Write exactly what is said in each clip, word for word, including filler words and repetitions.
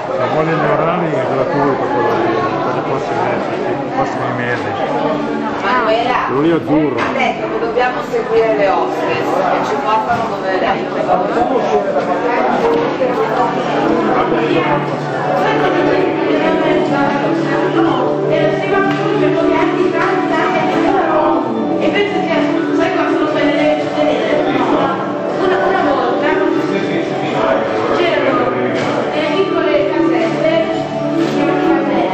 Se vuole gli orari è gratuito quello lì, per i prossimi, i prossimi mesi. Quello lì è azzurro. Ha detto che dobbiamo seguire le hostess e ci portano dove lei. E penso che, sai cosa lo fai nelle una, una volta c'erano delle piccole casette che si chiamano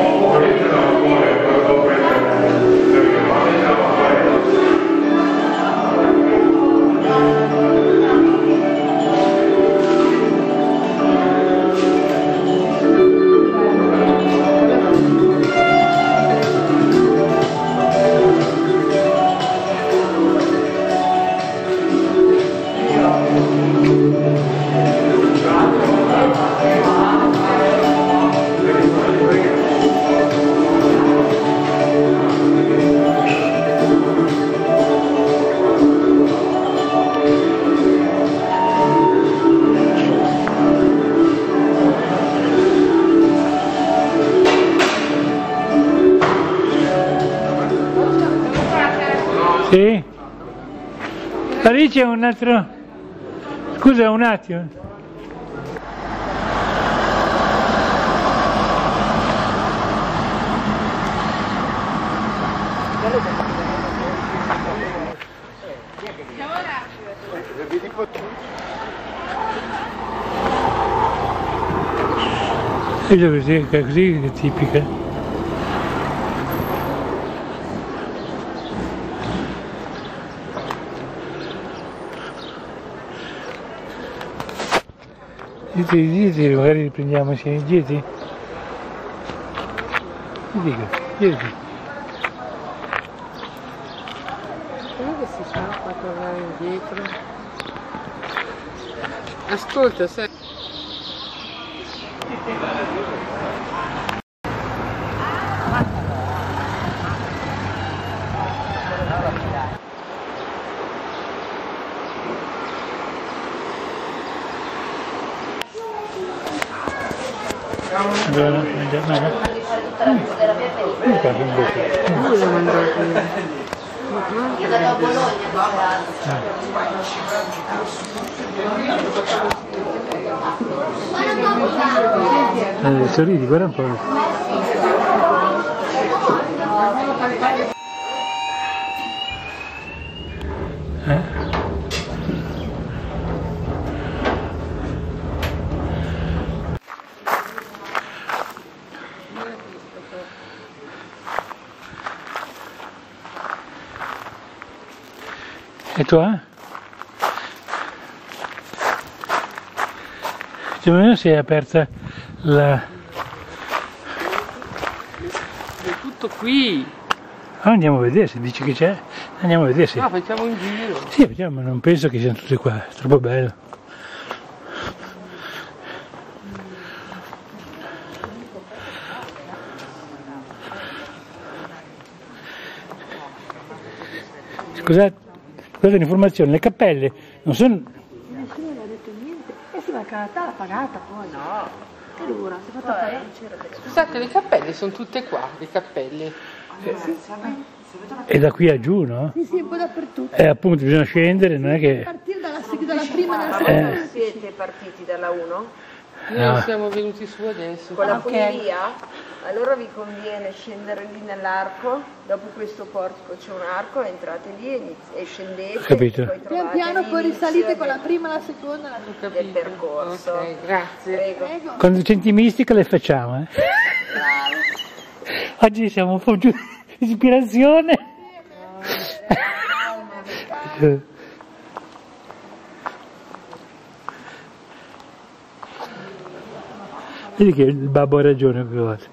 Sì? Ma lì c'è un altro... Scusa un attimo. E così, così è tipica. Dite i dieti, magari li prendiamo insieme i dieti? Mi dica, dieti. Quello che si fa qua tornare indietro. Ascolta, sai. Allora, mangiare, mangiare. Non qua un po'. Cosa mangiare? Io vado a Bologna. Eh, sorridi, guarda un po'. Eh? E tu, eh? Più o meno si è aperta la... È tutto qui. Ah, andiamo a vedere, se dici che c'è, andiamo a vedere se... No, facciamo un giro. Sì, vediamo, ma non penso che siano tutte qua, è troppo bello. Scusate, scusate l'informazione, le cappelle non sono... Nessuno mi ha detto niente. Eh sì, ma Canatà l'ha pagata poi. No. Che dura, si è fatta pagare. Scusate, le cappelle sono tutte qua, le cappelle. Eh, sì, sì. È da qui a giù, no? Sì, sì, un po' dappertutto. E appunto bisogna scendere, non è che... Partire dalla, dalla prima e dalla seconda. Eh. Siete partiti dalla uno? Noi No. siamo venuti su adesso. Con la Ok. funivia? Allora vi conviene scendere lì nell'arco, dopo questo portico c'è un arco, entrate lì e, inizi- e scendete. Capito. E poi Pian trovate piano poi l'inizio risalite con la del- prima e la seconda. La... Ho capito. del percorso. Ok, grazie. Prego. Prego. Quando senti mistica le facciamo, eh? Oggi siamo un po' giù di ispirazione. Vedi che il babbo ha ragione quelle volte.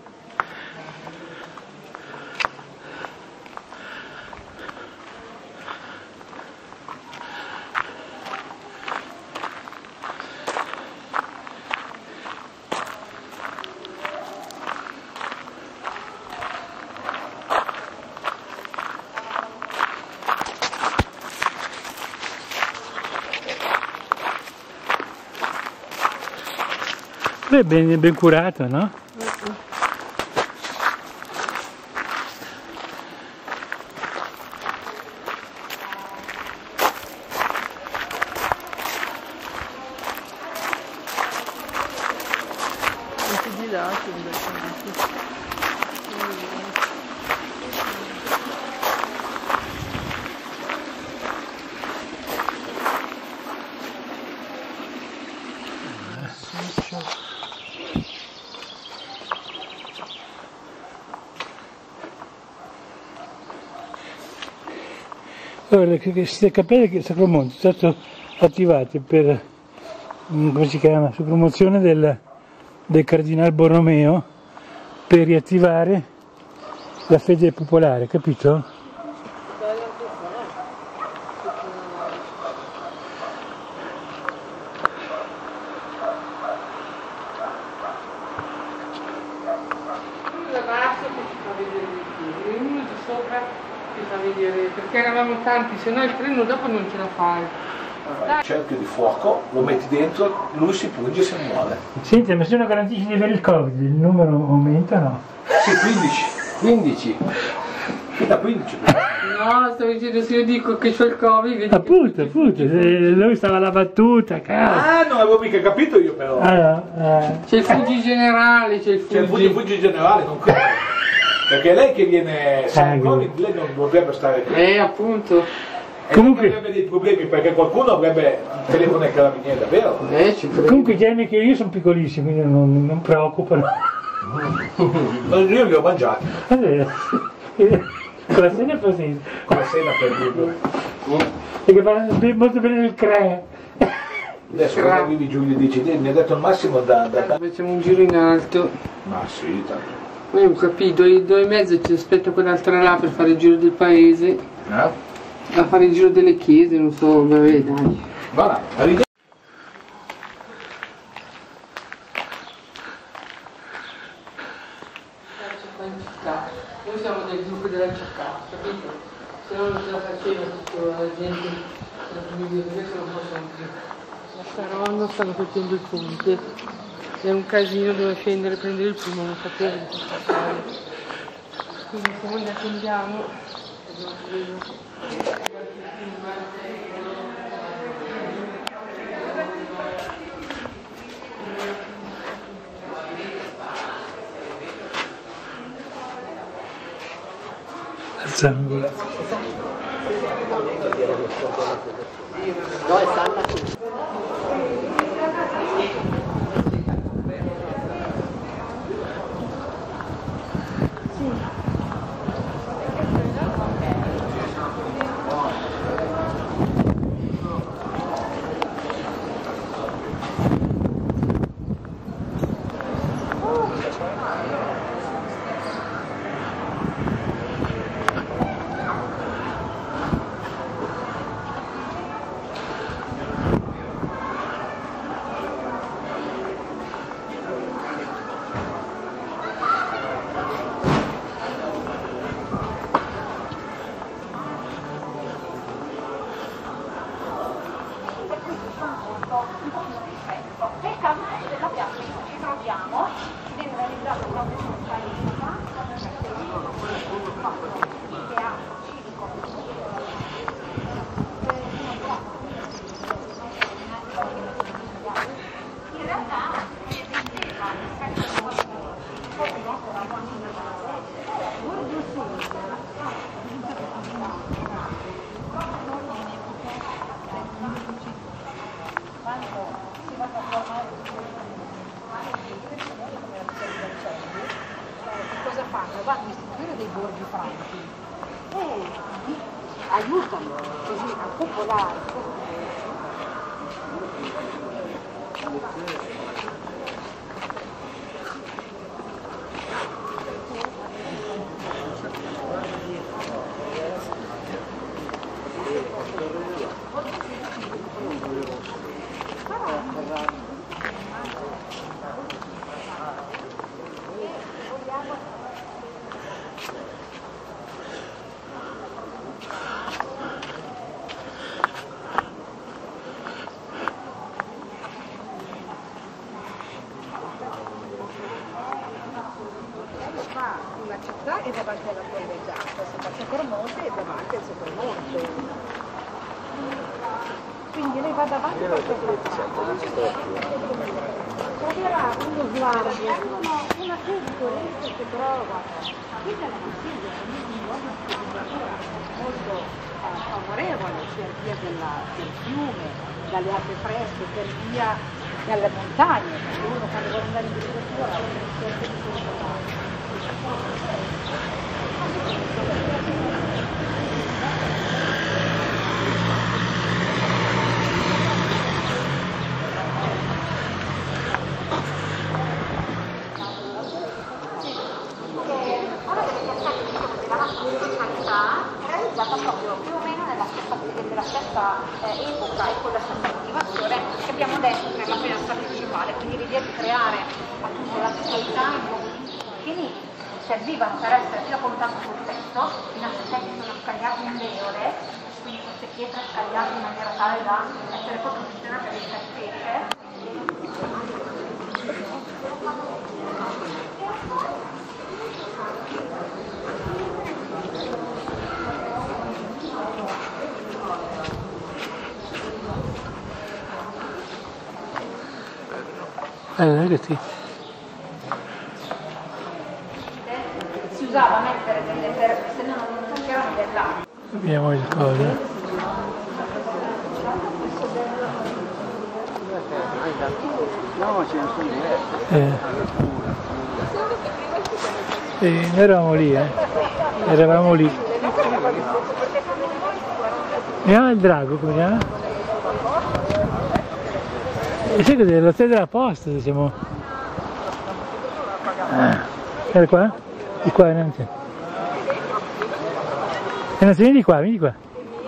Beh, ben, ben curato, no? Anche di là sono divertenti. Allora, queste cappelle che Sacromonte sono state attivate per, come si chiama, su promozione del, del Cardinal Borromeo per riattivare la fede popolare, capito? Perché eravamo tanti, se no il treno dopo non ce la fai. Il cerchio di fuoco, lo metti dentro, lui si punge e si muove. Senti, ma se uno garantisce di avere il Covid, il numero aumenta o no? Sì, quindici. quindici. Fino a quindici. No, sto dicendo, se io dico che c'ho il Covid, vedi Appunto, che... appunto, lui stava alla battuta, cazzo. Ah, non avevo mica capito io però. Allora, eh. C'è il Fuggi generale, c'è il Fuggi. C'è il Fuggi, Fuggi generale, non credo. Perché lei che viene, se ha il Covid, lei non dovrebbe stare qui. Eh, appunto. E Comunque- non avrebbe dei problemi perché qualcuno avrebbe un telefono ai carabinieri, davvero? Eh, ci credo. Comunque i germi che io sono piccolissimi, quindi non, non preoccupano. Non, io li ho mangiati, Allora, con la cena così, con la cena per dirlo. perché fanno be- molto bene il crea. Adesso quando arrivi giù gli dici, mi ha detto il massimo da... da, da... Facciamo un giro in alto. Ma sì, tanto. Io ho capito, due, due e mezzo ci aspetta quell'altra là per fare il giro del paese, Eh? a fare il giro delle chiese, non so, vabbè dai. Va là, arrivi. Noi siamo del gruppo della città, capito? Se no non ce la faceva tutta la gente, la famiglia, adesso non possono più. A Saronno stanno facendo il ponte, è un casino dove scendere e prendere il pullman, non sapevo di cosa fare. Quindi siamo andati, andiamo, abbiamo preso Zangola. Nel caso della piazza in cui ci troviamo, viene realizzato proprio socialista, teatro civico. In realtà esisteva cosa fanno? Vanno a istituire dei borghi franchi e aiutano così a popolare. città e davanti alla collegiata, se passa Cormonte e davanti al Sopramonte. Quindi lei va davanti a troverà uno sguardo, una, una piccolezza che trova. Qui nella Marsiglia è molto eh, favorevole per via della, del fiume, dalle acque fresche, per via delle montagne, perché uno quando vuole andare in agricoltura ha una certa di questo. Realizzata proprio più o meno nella stessa, nella stessa eh, epoca e con la stessa motivazione che abbiamo detto per la finestra principale, quindi l'idea di creare appunto la socialità in luoghi che servivano per essere più a contatto col testo, i nostri testi sono scagliati nelle eole, quindi queste pietre scagliate in maniera tale da essere fotoposizionate dentro specie. Eh, ragazzi. Si usava mettere delle per, se no non c'erano dell'acqua. Abbiamo il coso. No, ce ne sono diverse. Eh. Sì, noi eravamo lì, eh. Eravamo lì. Vediamo il drago, come si chiama? E sai cos'è? L'hotel della posta, se siamo... Ah. Era qua? Di qua, innanzi. E non si vieni di qua, vieni di qua.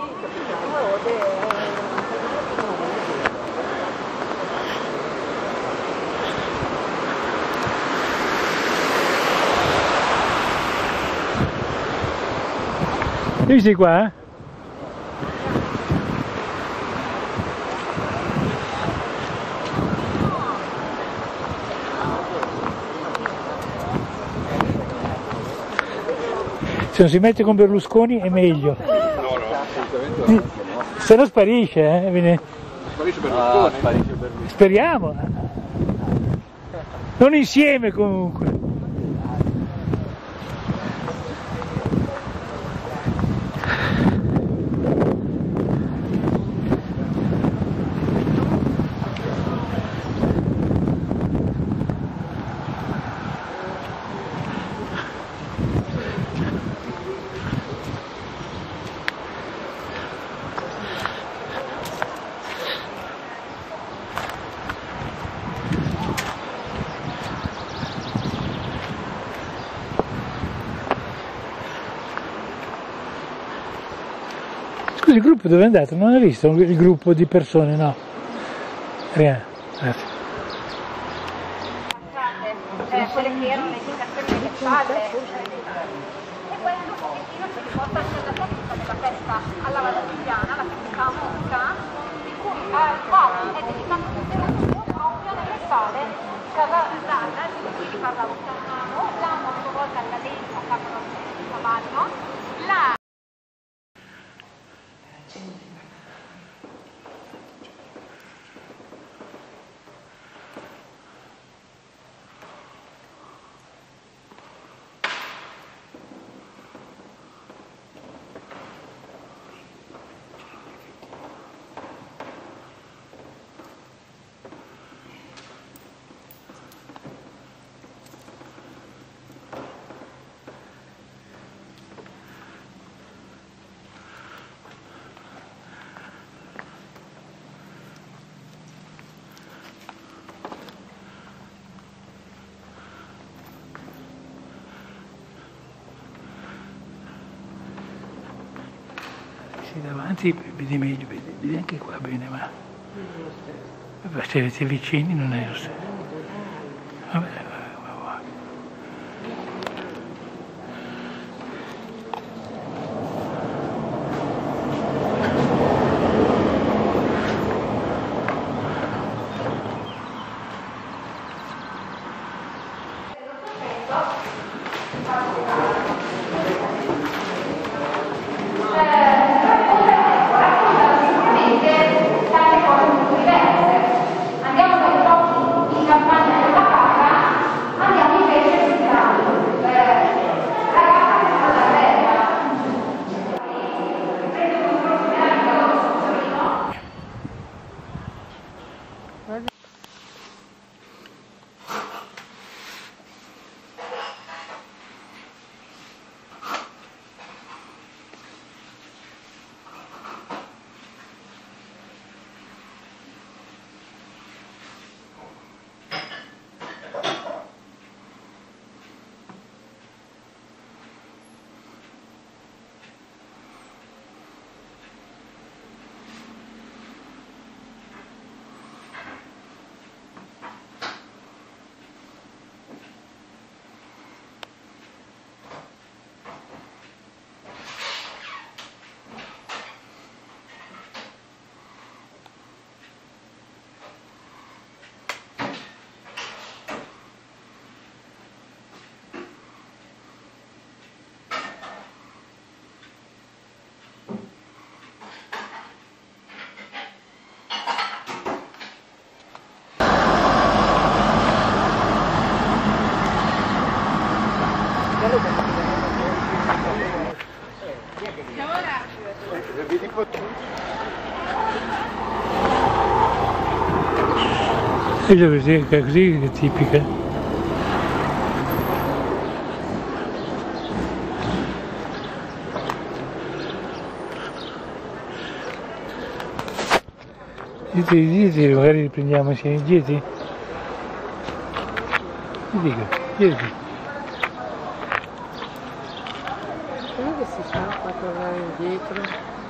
Vieni qua, eh? Se non si mette con Berlusconi è meglio. No, no, assolutamente no. Se no sparisce, eh? Viene... Sparisce Berlusconi. Ah, sparisce Berlusconi. Speriamo. Non insieme comunque. Scusi, il gruppo dove è andato? Non hai visto il gruppo di persone, no? Riana, grazie. Eh, quelle che erano le indicazioni delle spalle e questo un pochettino ci riporta anche alla tecnica della pesca alla valdiviana, la tecnica monca, di cui al quale è dedicato tutto proprio nelle sale Cavallana, di cui parlavo chiamavo, l'hanno a sua volta alla legge a capo del cavallo, la Sì, davanti vedi meglio, vedi, vedi anche qua bene, ma se avete vicini non è lo stesso. Vabbè, vabbè, vabbè. E così, così è tipica. Dite i dieti, magari li prendiamo insieme i dieti? Mi dica, dieti. Come che si fa a tornare indietro?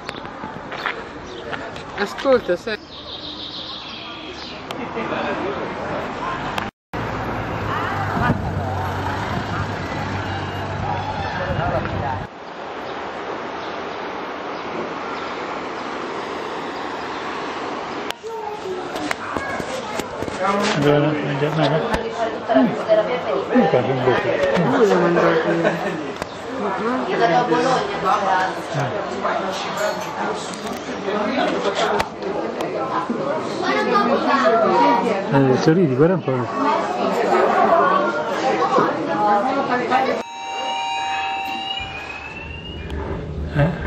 Ascolta, sai. Allora, mangiamo, ma no? Non qua un po'. Dove l'ho mangiato? Io da Bologna. Ah. Sorridi, guarda un po'. Eh?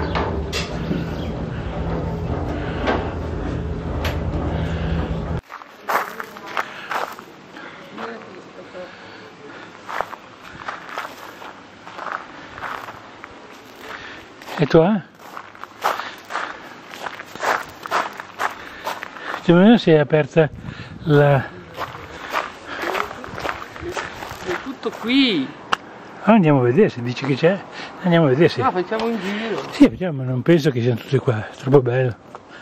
E tu, eh? Più o meno si è aperta la... È tutto qui! Ah, andiamo a vedere, se dici che c'è, andiamo a vedere se... No, facciamo un giro! Sì, facciamo, ma non penso che siano tutte qua, è troppo bello.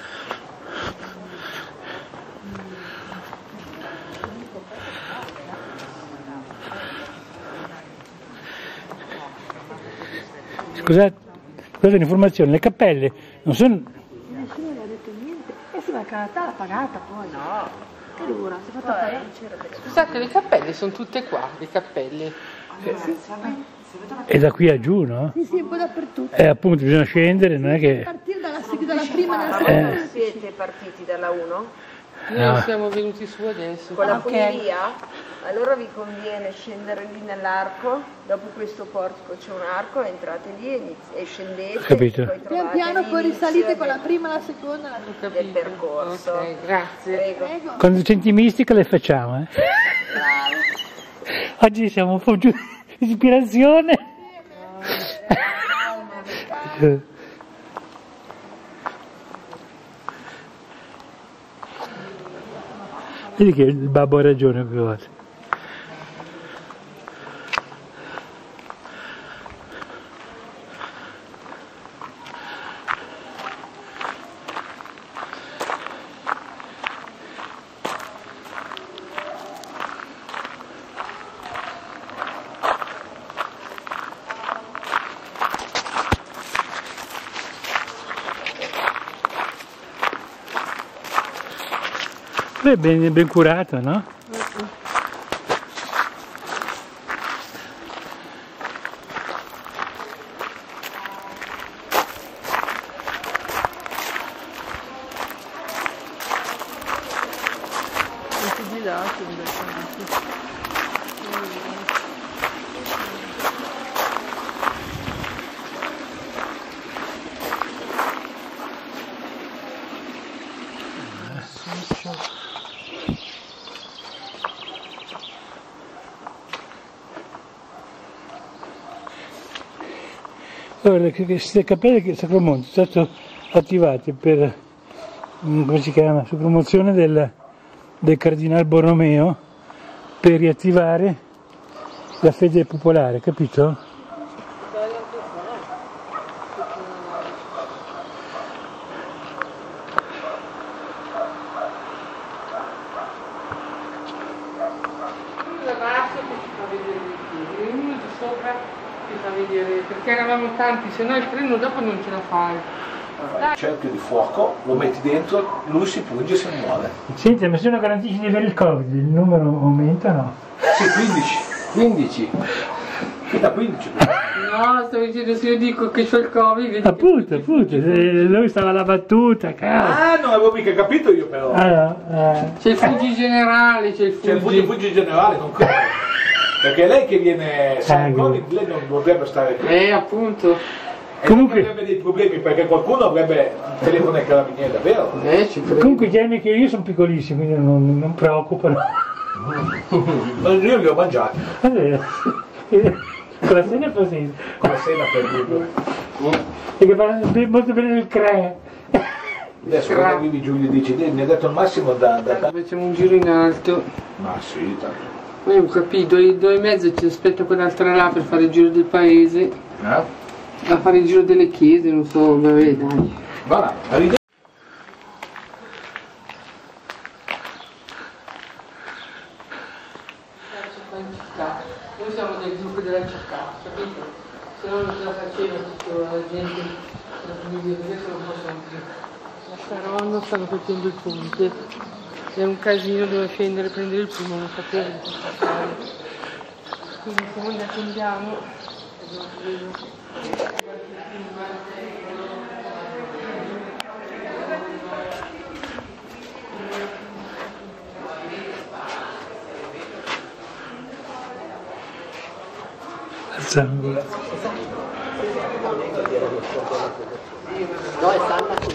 Scusate, scusate un'informazione, le cappelle non sono... Nessuno mi ha detto niente. Eh sì, ma il Canada l'ha pagata poi. No. Che dura, si è fatta pagare. Scusate, le cappelle sono tutte qua, le cappelle. È da qui a giù, no? Sì, sì, un po' dappertutto. E appunto bisogna scendere, non è che... Partire dalla, dalla prima e dalla seconda. Eh. Siete partiti dalla uno? Noi No. siamo venuti su adesso. Con la Ok. funivia? Allora vi conviene scendere lì nell'arco, dopo questo portico c'è un arco, entrate lì e, inizi- e scendete. Capito. Poi Pian trovate piano poi l'inizio risalite con la del- prima e la seconda. la- Ho capito. del percorso. Ok, grazie. Prego. Prego. Quando senti mistica le facciamo, eh? Oggi siamo un po' giù di ispirazione. Vedi che il babbo ha ragione quelle volte. Beh, ben, ben curato, no? Allora, queste cappelle che Sacromonte sono state attivate per, come si chiama, su promozione del, del Cardinal Borromeo, per riattivare la fede popolare, capito? Da basso che ci fa vedere i piedi, e uno di sopra ci fa vedere, perché eravamo tanti, se no il treno dopo non ce la fai. Il cerchio di fuoco, lo metti dentro, lui si punge e si muove. Senti, ma se uno garantisce di avere il Covid, il numero aumenta o no? Sì, quindici. quindici. Fino a quindici. No, sto dicendo, se io dico che c'ho il Covid... Appunto, appunto, lui stava alla battuta, cazzo. Ah, non avevo mica capito io però. Allora, eh. C'è il Fuggi generale, c'è il Fuggi... C'è il Fuggi, Fuggi generale, non credo. Perché lei che viene San Covid, lei non dovrebbe stare qui. Eh, appunto. E comunque avrebbe dei problemi perché qualcuno avrebbe il telefono ai carabinieri, davvero? Eh, ci credo. Comunque i germi che io sono piccolissimi, quindi non, non preoccupano. Io li ho mangiati. Con la cena così. Con la cena per dirlo. Perché fanno molto bene il crea. Adesso quando arrivi giù gli dici, mi ha detto il massimo da... da... Facciamo un giro in alto. Ma sì, tanto. Poi ho capito, i due e mezzo ci aspetta quell'altra là per fare il giro del paese. Eh? A fare il giro delle chiese, non so, vabbè dai. Va là, arrivi. Noi siamo del gruppo della città, capito? Se no non ce la faceva tutta la gente, la famiglia, adesso non possono più. A Saronno stanno facendo il ponte, è un casino dove scendere e prendere il pullman, non sapevo di cosa fare. Quindi siamo andati, andiamo, abbiamo preso Sangue. No, è stata qui.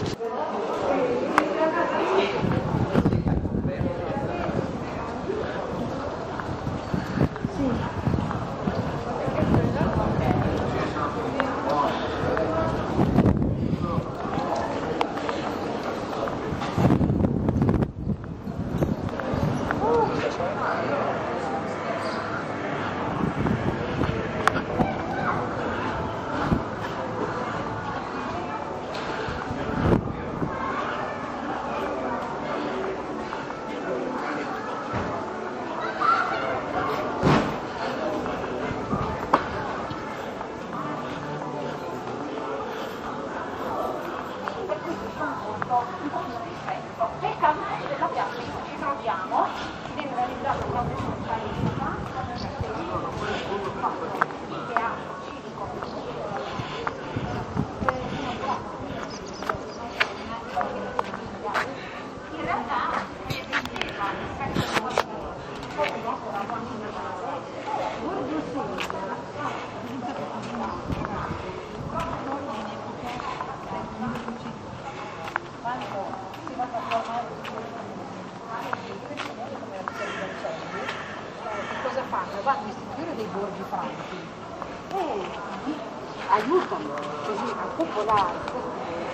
Nel caso della piazza in cui ci troviamo, viene realizzato proprio sul Paese, che ha civico. In realtà esisteva cosa fanno? Vanno a istituire dei borghi franchi e aiutano così a popolare.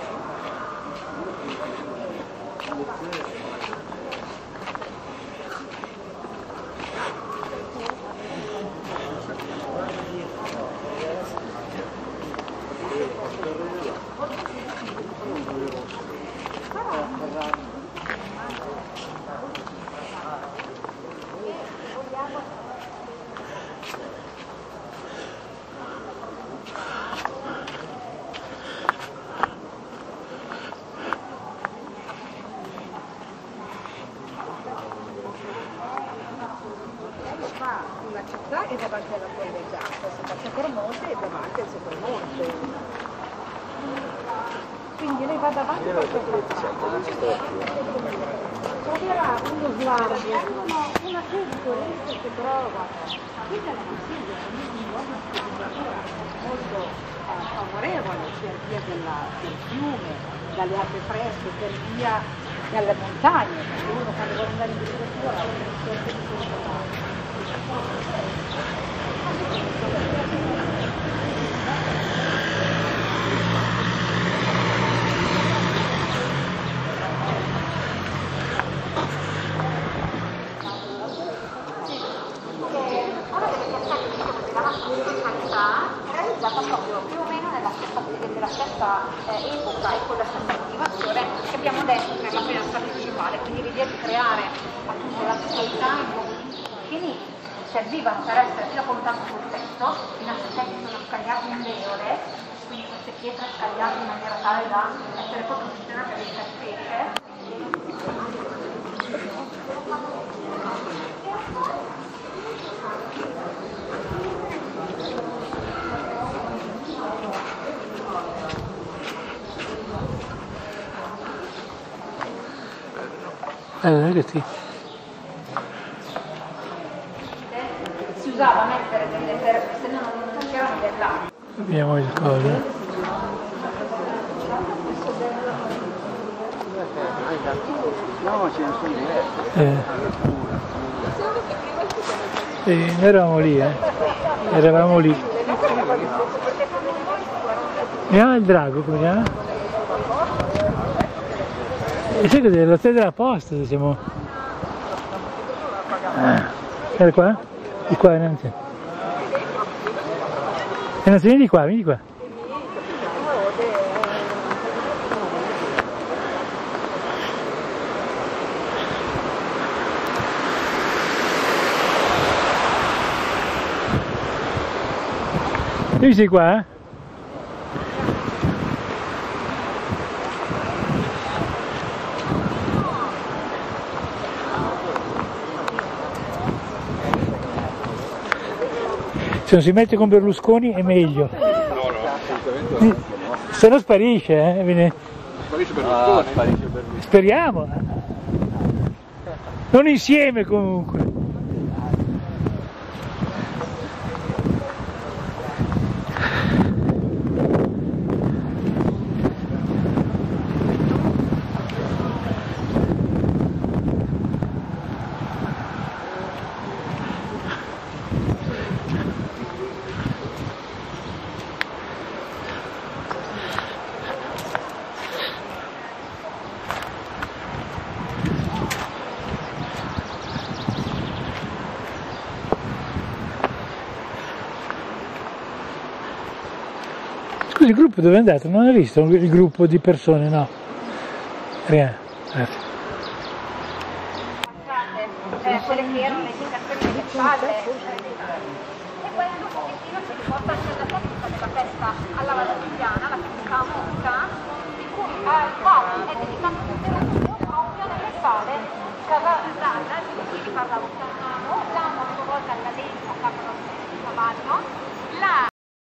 Una città è davanti alla collegiata, si fa Sacromonte e davanti al Sacromonte. Quindi lei va davanti a troverà uno slargo, una piccolezza che trova. Quindi alla Marsiglia è molto favorevole per via della, del fiume, dalle acque fresche, per via delle montagne, perché uno quando vuole andare in agricoltura ha una sorta di questo. socialità realizzata proprio più o meno nella stessa, nella stessa eh, epoca e con la stessa motivazione che abbiamo detto per la finanza principale, quindi l'idea di creare appunto la socialità in luoghi fini servivano per essere più a contatto sul testo, in aspetti sono scagliati in le ore, quindi queste pietre scagliate in maniera tale da essere posizionate per questa specie. Eh, ragazzi. Si usava mettere delle per, se no non c'erano dell'acqua. Abbiamo il coso. No, ce ne sono diverse. Eh. Sì, noi eravamo lì, eh. Eravamo lì. Vediamo il drago, come si chiama? E sai cos'è? L'hotel della posta, se siamo... Ah. Era qua? Di qua, innanzi. E non si vieni di qua, vieni di qua. Tu sei qua? Eh? Se non si mette con Berlusconi è meglio. No, no, assolutamente no. Se no sparisce, eh? Viene... Sparisce Berlusconi. Ah, sparisce Berlusconi. Speriamo. Non insieme comunque. Scusi, il gruppo dove è andato? Non hai visto il gruppo di persone, no? Rian. Eh, quelle che erano le indicazioni delle spalle e questo un pochettino ci riporta anche alla tecnica della festa alla valdiviana, la festa musica, di cui al quale è dedicato tutto proprio nelle sale Cavallana, di cui parlavo chiamano, l'hanno a sua volta alla legge a capo del cavallo, la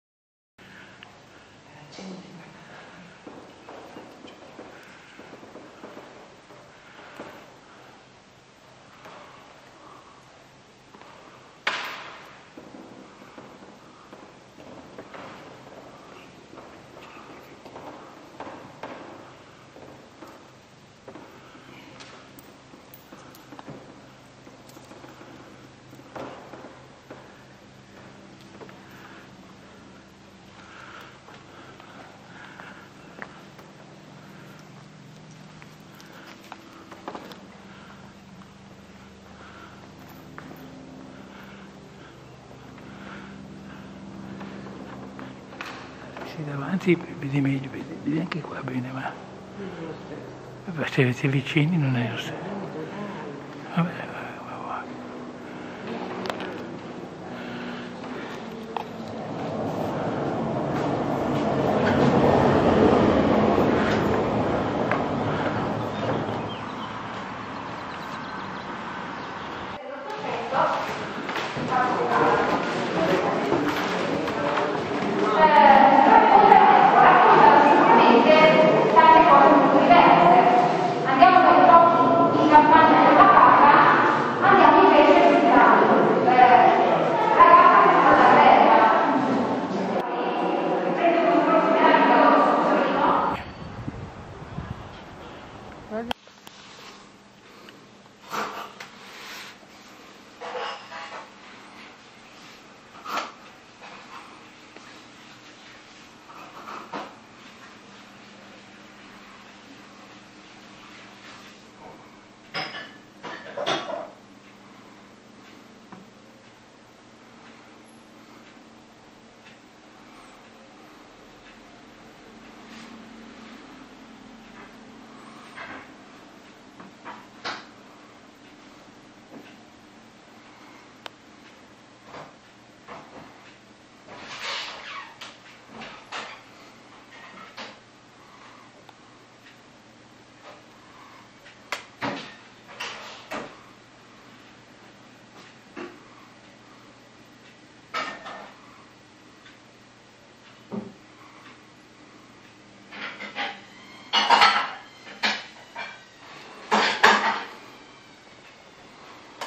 Sì, davanti vedi meglio, vedi, vedi anche qua bene, ma se siete vicini non è lo stesso. Vabbè.